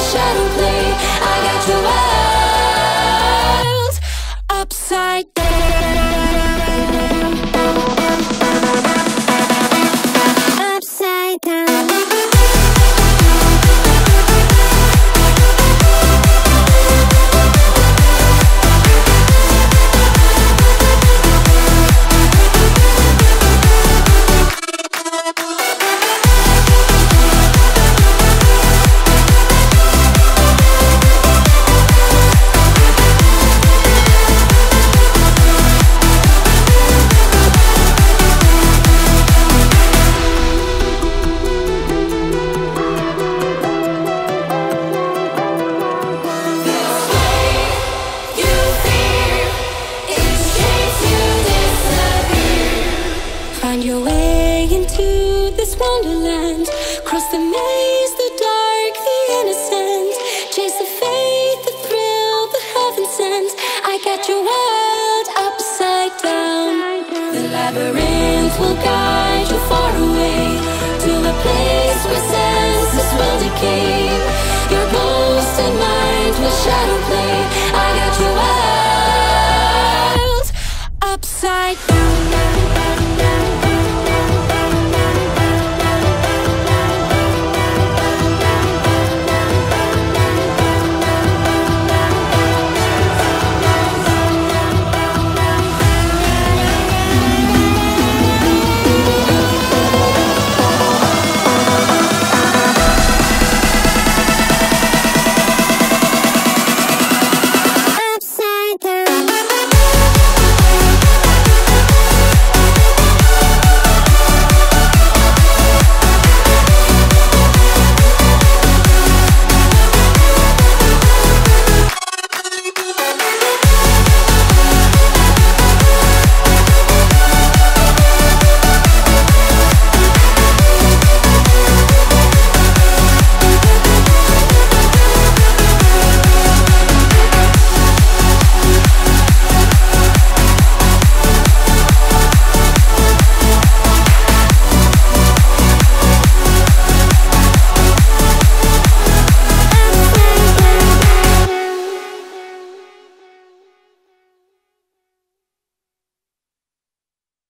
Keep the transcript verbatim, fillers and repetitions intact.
shadow play. I got your world upside down. Upside down. Find your way into this wonderland. Cross the maze, the dark, the innocent. Chase the faith, the thrill, the heaven sent. I got your world upside down. The labyrinth will guide you far away to a place where senses will decay. Your ghost and mind will shadow play. I got your world upside down.